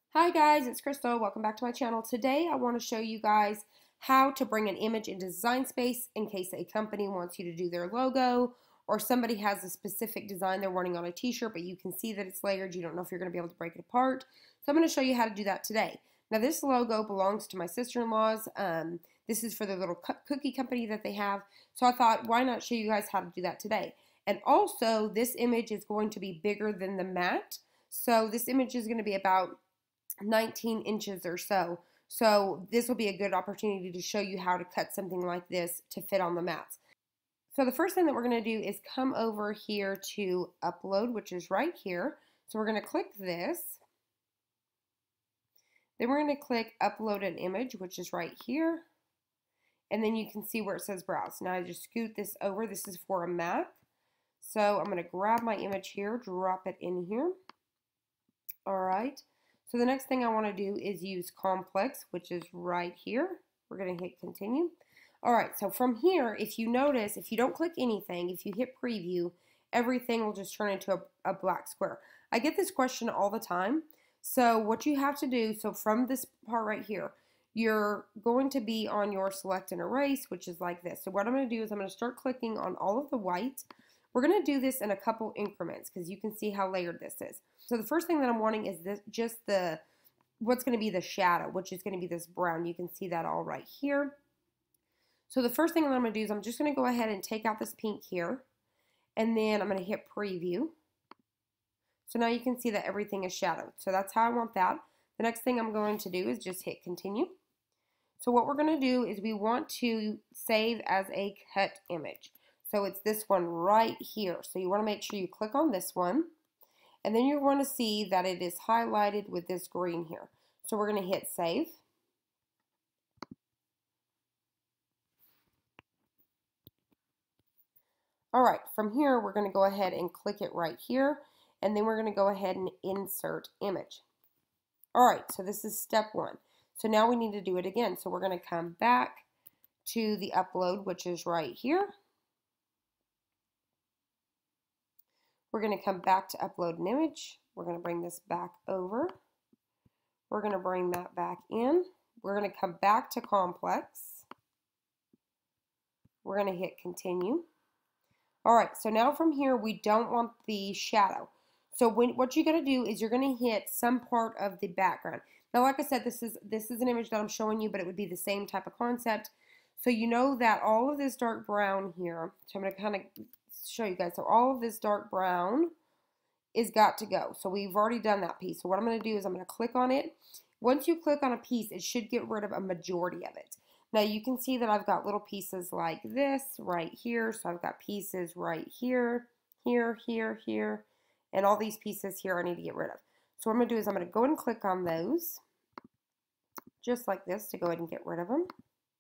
Hi guys, it's Crystal. Welcome back to my channel. Today I want to show you guys how to bring an image into Design Space in case a company wants you to do their logo or somebody has a specific design they're wanting on a t-shirt but you can see that it's layered. You don't know if you're going to be able to break it apart. So I'm going to show you how to do that today. Now this logo belongs to my sister-in-law's. This is for the little cookie company that they have. So I thought, why not show you guys how to do that today? And also this image is going to be bigger than the mat. So this image is going to be about 19 inches or so. So this will be a good opportunity to show you how to cut something like this to fit on the mats. So the first thing that we're going to do is come over here to upload, which is right here. So we're going to click this. Then we're going to click upload an image, which is right here. And then you can see where it says browse. Now I just scoot this over. This is for a Mac. So I'm going to grab my image here, drop it in here. All right. So the next thing I want to do is use complex, which is right here. We're going to hit continue. All right, so from here, if you notice, if you don't click anything, if you hit preview, everything will just turn into a black square. I get this question all the time. So what you have to do, so from this part right here, you're going to be on your select and erase, which is like this. So what I'm going to do is I'm going to start clicking on all of the white. We're going to do this in a couple increments because you can see how layered this is. So the first thing that I'm wanting is this, just what's going to be the shadow, which is going to be this brown. You can see that all right here. So the first thing that I'm going to do is I'm just going to go ahead and take out this pink here, and then I'm going to hit preview. So now you can see that everything is shadowed. So that's how I want that. The next thing I'm going to do is just hit continue. So what we're going to do is we want to save as a cut image. So it's this one right here. So you want to make sure you click on this one. And then you're going to see that it is highlighted with this green here. So we're going to hit save. All right, from here we're going to go ahead and click it right here. And then we're going to go ahead and insert image. All right, so this is step one. So now we need to do it again. So we're going to come back to the upload, which is right here. We're going to come back to upload an image. We're going to bring this back over. We're going to bring that back in. We're going to come back to complex. We're going to hit continue. All right, so now from here, we don't want the shadow. So what you're going to do is you're going to hit some part of the background. Now, like I said, this is an image that I'm showing you, but it would be the same type of concept. So you know that all of this dark brown here, so I'm going to kind of show you guys. So all of this dark brown is got to go. So we've already done that piece. So what I'm going to do is I'm going to click on it. Once you click on a piece, it should get rid of a majority of it. Now you can see that I've got little pieces like this right here. So I've got pieces right here, here, here, here, and all these pieces here I need to get rid of. So what I'm going to do is I'm going to go and click on those just like this to go ahead and get rid of them.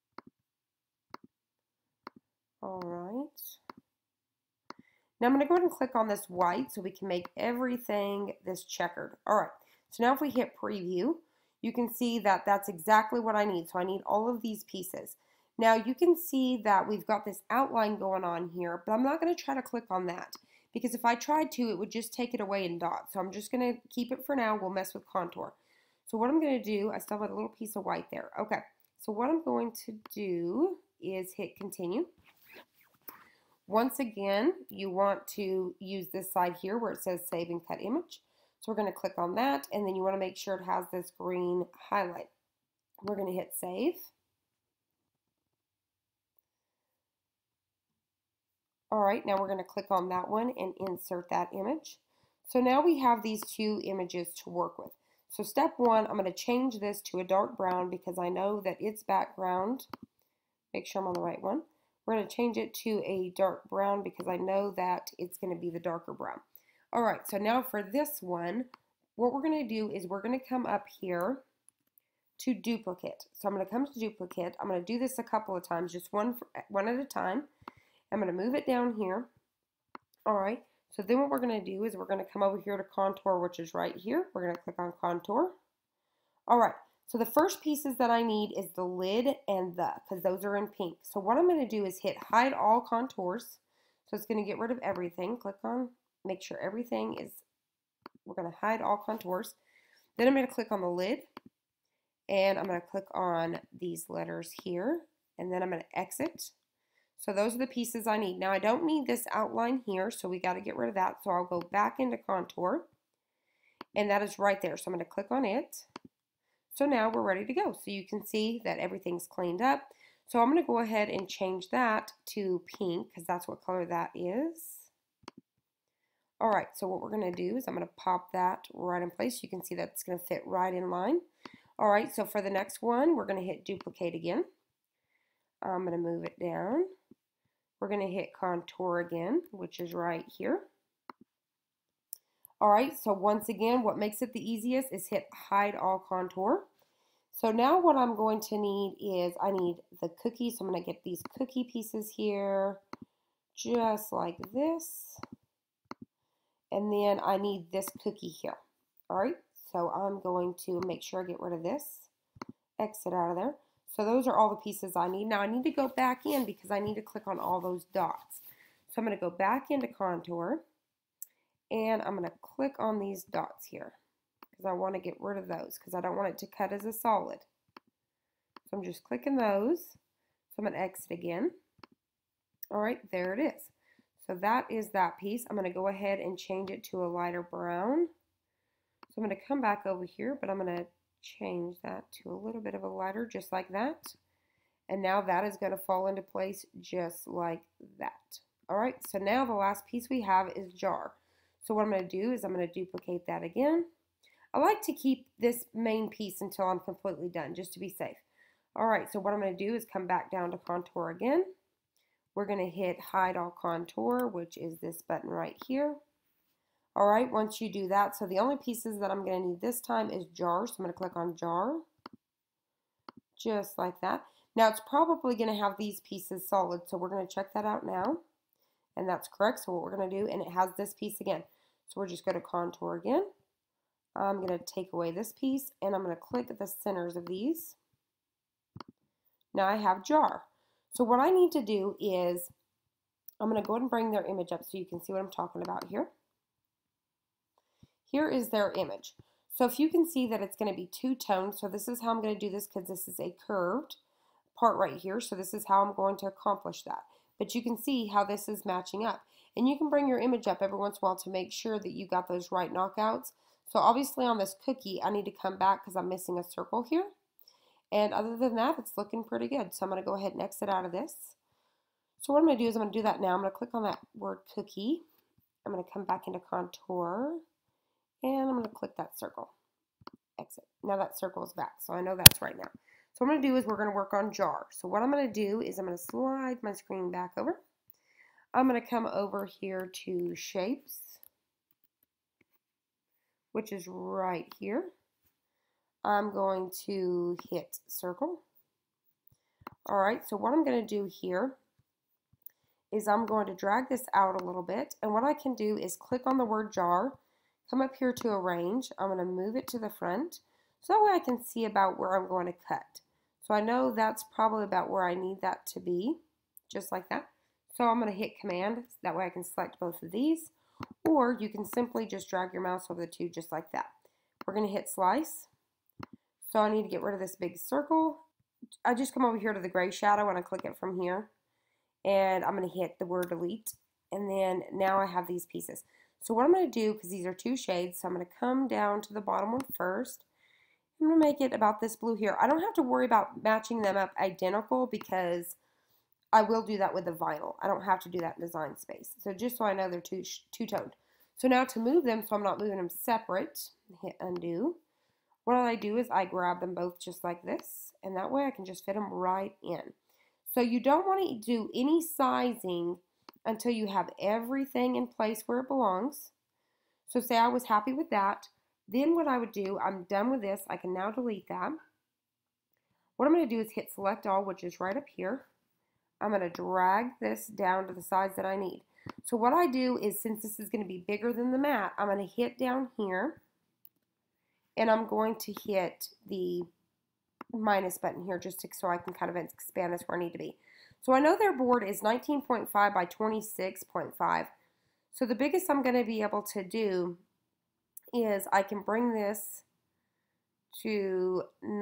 All right. Now I'm going to go ahead and click on this white so we can make everything this checkered. All right, so now if we hit preview, you can see that that's exactly what I need. So I need all of these pieces. Now you can see that we've got this outline going on here, but I'm not going to try to click on that because if I tried to, it would just take it away in dots. So I'm just going to keep it for now. We'll mess with contour. So what I'm going to do, I still have a little piece of white there. Okay, so what I'm going to do is hit continue. Once again, you want to use this side here where it says save and cut image. So we're going to click on that, and then you want to make sure it has this green highlight. We're going to hit save. All right, now we're going to click on that one and insert that image. So now we have these two images to work with. So step one, I'm going to change this to a dark brown because I know that its background, make sure I'm on the right one. We're going to change it to a dark brown because I know that it's going to be the darker brown. All right, so now for this one, what we're going to do is we're going to come up here to duplicate. So I'm going to come to duplicate. I'm going to do this a couple of times, just one at a time. I'm going to move it down here. All right, so then what we're going to do is we're going to come over here to contour, which is right here. We're going to click on contour. All right. So the first pieces that I need is the lid and because those are in pink. So what I'm going to do is hit hide all contours. So it's going to get rid of everything. Click on, make sure everything is, we're going to hide all contours. Then I'm going to click on the lid, and I'm going to click on these letters here, and then I'm going to exit. So those are the pieces I need. Now I don't need this outline here, so we got to get rid of that. So I'll go back into contour, and that is right there. So I'm going to click on it. So now we're ready to go. So you can see that everything's cleaned up. So I'm going to go ahead and change that to pink because that's what color that is. Alright, so what we're going to do is I'm going to pop that right in place. You can see that's going to fit right in line. Alright, so for the next one, we're going to hit duplicate again. I'm going to move it down. We're going to hit contour again, which is right here. Alright, so once again, what makes it the easiest is hit hide all contour. So now what I'm going to need is I need the cookie. So I'm going to get these cookie pieces here, just like this. And then I need this cookie here. Alright, so I'm going to make sure I get rid of this. Exit out of there. So those are all the pieces I need. Now I need to go back in because I need to click on all those dots. So I'm going to go back into contour. And I'm going to click on these dots here because I want to get rid of those because I don't want it to cut as a solid. So I'm just clicking those. So I'm going to exit again. Alright, there it is. So that is that piece. I'm going to go ahead and change it to a lighter brown. So I'm going to come back over here, but I'm going to change that to a little bit of a lighter, just like that. And now that is going to fall into place just like that. Alright, so now the last piece we have is jar. So what I'm going to do is I'm going to duplicate that again. I like to keep this main piece until I'm completely done, just to be safe. Alright, so what I'm going to do is come back down to contour again. We're going to hit hide all contour, which is this button right here. Alright, once you do that, so the only pieces that I'm going to need this time is jar. So I'm going to click on jar, just like that. Now it's probably going to have these pieces solid, so we're going to check that out now. And that's correct, so what we're going to do, and it has this piece again. So we're just going to contour again. I'm going to take away this piece, and I'm going to click the centers of these. Now I have jar. So what I need to do is, I'm going to go ahead and bring their image up so you can see what I'm talking about here. Here is their image. So if you can see that it's going to be two-toned, so this is how I'm going to do this because this is a curved part right here. So this is how I'm going to accomplish that. But you can see how this is matching up. And you can bring your image up every once in a while to make sure that you got those right knockouts. So obviously on this cookie, I need to come back because I'm missing a circle here. And other than that, it's looking pretty good. So I'm going to go ahead and exit out of this. So what I'm going to do is I'm going to do that now. I'm going to click on that word cookie. I'm going to come back into contour. And I'm going to click that circle. Exit. Now that circle is back. So I know that's right now. So what I'm going to do is we're going to work on jar. So what I'm going to do is I'm going to slide my screen back over. I'm going to come over here to shapes, which is right here. I'm going to hit circle. Alright, so what I'm going to do here is I'm going to drag this out a little bit. And what I can do is click on the word jar, come up here to arrange. I'm going to move it to the front so that way I can see about where I'm going to cut. So I know that's probably about where I need that to be, just like that. So I'm going to hit command, that way I can select both of these, or you can simply just drag your mouse over the two just like that. We're going to hit slice. So I need to get rid of this big circle. I just come over here to the gray shadow and I click it from here. And I'm going to hit the word delete. And then now I have these pieces. So what I'm going to do, because these are two shades, so I'm going to come down to the bottom one first. I'm going to make it about this blue here. I don't have to worry about matching them up identical because I will do that with the vinyl. I don't have to do that in Design Space. So just so I know they're two-toned. So now to move them, so I'm not moving them separate, hit undo. What I do is I grab them both just like this, and that way I can just fit them right in. So you don't want to do any sizing until you have everything in place where it belongs. So say I was happy with that. Then what I would do, I'm done with this. I can now delete that. What I'm going to do is hit select all, which is right up here. I'm going to drag this down to the size that I need. So what I do is, since this is going to be bigger than the mat, I'm going to hit down here. And I'm going to hit the minus button here just so I can kind of expand this where I need to be. So I know their board is 19.5 by 26.5. So the biggest I'm going to be able to do is I can bring this to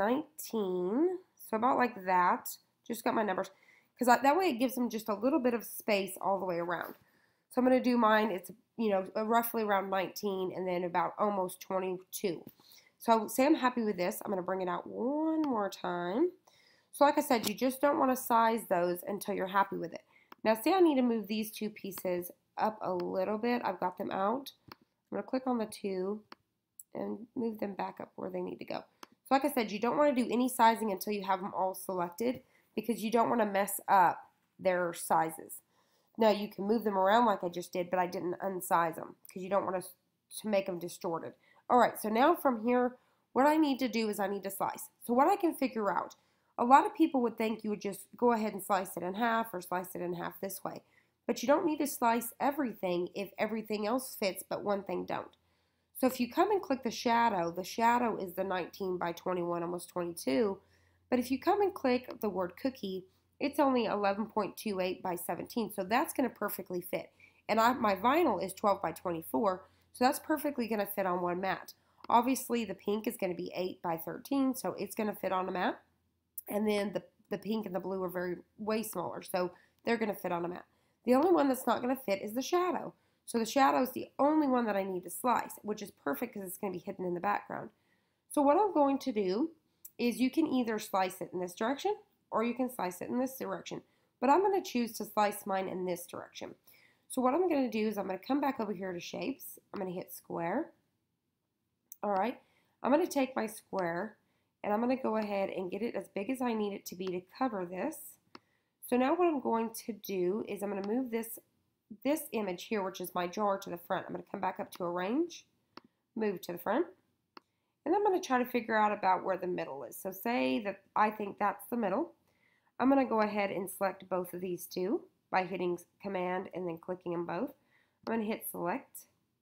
19. So about like that. Just got my numbers. Because that way it gives them just a little bit of space all the way around. So I'm going to do mine. It's, you know, roughly around 19 and then about almost 22. So say I'm happy with this. I'm going to bring it out one more time. So like I said, you just don't want to size those until you're happy with it. Now say I need to move these two pieces up a little bit. I've got them out. I'm going to click on the two and move them back up where they need to go. So like I said, you don't want to do any sizing until you have them all selected because you don't want to mess up their sizes. Now you can move them around like I just did, but I didn't unsize them because you don't want to make them distorted. Alright, so now from here, what I need to do is I need to slice. So what I can figure out, a lot of people would think you would just go ahead and slice it in half or slice it in half this way. But you don't need to slice everything if everything else fits but one thing don't. So if you come and click the shadow is the 19 by 21, almost 22. But if you come and click the word cookie, it's only 11.28 by 17. So that's going to perfectly fit. And my vinyl is 12 by 24. So that's perfectly going to fit on one mat. Obviously the pink is going to be 8 by 13. So it's going to fit on a mat. And then the pink and the blue are way smaller. So they're going to fit on a mat. The only one that's not going to fit is the shadow. So the shadow is the only one that I need to slice, which is perfect because it's going to be hidden in the background. So what I'm going to do is you can either slice it in this direction or you can slice it in this direction. But I'm going to choose to slice mine in this direction. So what I'm going to do is I'm going to come back over here to shapes. I'm going to hit square. Alright, I'm going to take my square and I'm going to go ahead and get it as big as I need it to be to cover this. So now what I'm going to do is I'm going to move this image here, which is my jar, to the front. I'm going to come back up to arrange, move to the front, and I'm going to try to figure out about where the middle is. So say that I think that's the middle. I'm going to go ahead and select both of these two by hitting command and then clicking them both. I'm going to hit select,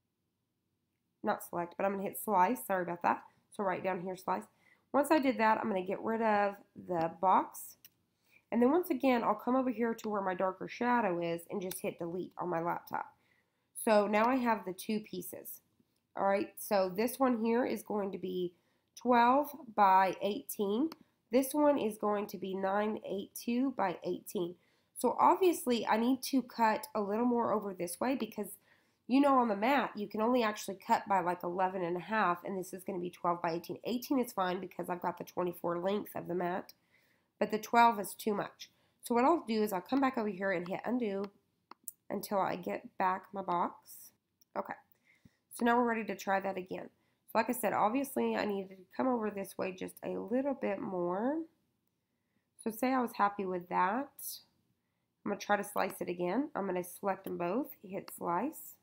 not select, but I'm going to hit slice, sorry about that. So right down here, slice. Once I did that, I'm going to get rid of the box. And then once again, I'll come over here to where my darker shadow is and just hit delete on my laptop. So now I have the two pieces. Alright, so this one here is going to be 12 by 18. This one is going to be 982 by 18. So obviously I need to cut a little more over this way because you know on the mat you can only actually cut by like 11 and a half, and this is going to be 12 by 18. 18 is fine because I've got the 24 length of the mat. But the 12 is too much. So what I'll do is I'll come back over here and hit undo until I get back my box. Okay, so now we're ready to try that again. So like I said, obviously I needed to come over this way just a little bit more. So say I was happy with that. I'm going to try to slice it again. I'm going to select them both, hit slice.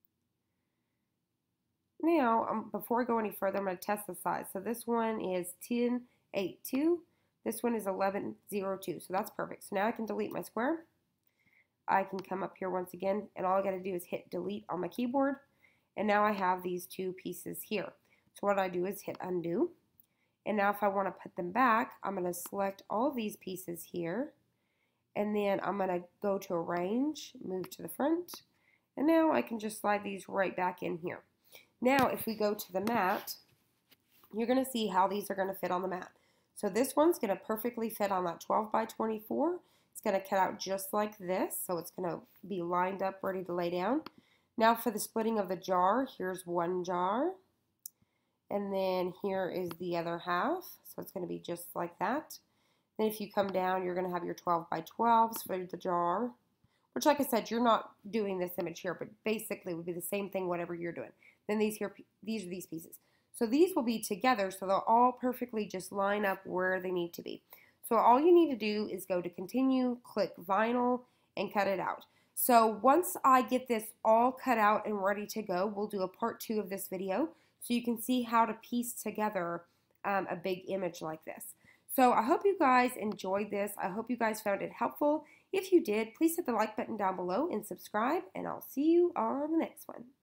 Now, before I go any further, I'm going to test the size. So this one is 1082. This one is 1102, so that's perfect. So now I can delete my square. I can come up here once again, and all I got to do is hit delete on my keyboard. And now I have these two pieces here. So what I do is hit undo. And now if I want to put them back, I'm going to select all of these pieces here. And then I'm going to go to arrange, move to the front. And now I can just slide these right back in here. Now if we go to the mat, you're going to see how these are going to fit on the mat. So this one's going to perfectly fit on that 12 by 24. It's going to cut out just like this. So it's going to be lined up, ready to lay down. Now for the splitting of the jar, here's one jar. And then here is the other half. So it's going to be just like that. Then if you come down, you're going to have your 12 by 12s for the jar. Which, like I said, you're not doing this image here, but basically it would be the same thing whatever you're doing. Then these are these pieces. So these will be together, so they'll all perfectly just line up where they need to be. So all you need to do is go to continue, click vinyl, and cut it out. So once I get this all cut out and ready to go, we'll do a part 2 of this video so you can see how to piece together a big image like this. So I hope you guys enjoyed this. I hope you guys found it helpful. If you did, please hit the like button down below and subscribe, and I'll see you on the next one.